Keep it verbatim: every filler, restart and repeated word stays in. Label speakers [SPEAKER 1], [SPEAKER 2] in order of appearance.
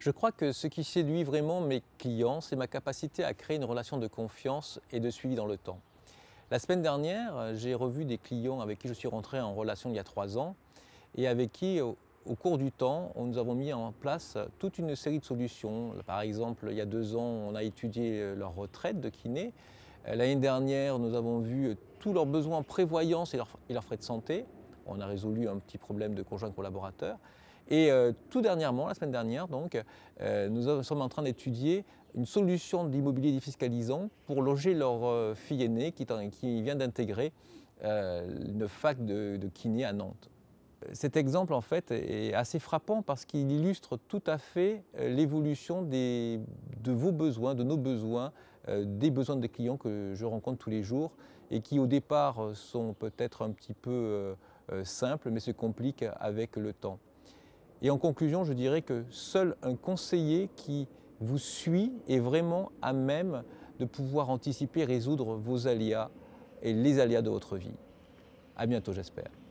[SPEAKER 1] Je crois que ce qui séduit vraiment mes clients, c'est ma capacité à créer une relation de confiance et de suivi dans le temps. La semaine dernière, j'ai revu des clients avec qui je suis rentré en relation il y a trois ans et avec qui, au, au cours du temps, nous avons mis en place toute une série de solutions. Par exemple, il y a deux ans, on a étudié leur retraite de kiné. L'année dernière, nous avons vu tous leurs besoins en prévoyance et leurs, et leurs frais de santé. On a résolu un petit problème de conjoint collaborateur. Et euh, tout dernièrement, la semaine dernière, donc, euh, nous sommes en train d'étudier une solution d'immobilier défiscalisant pour loger leur euh, fille aînée qui, qui vient d'intégrer euh, une fac de, de kiné à Nantes. Cet exemple, en fait, est assez frappant parce qu'il illustre tout à fait l'évolution des, de vos besoins, de nos besoins, euh, des besoins des clients que je rencontre tous les jours et qui, au départ, sont peut-être un petit peu euh, simples, mais se compliquent avec le temps. Et en conclusion, je dirais que seul un conseiller qui vous suit est vraiment à même de pouvoir anticiper et résoudre vos aléas et les aléas de votre vie. À bientôt, j'espère.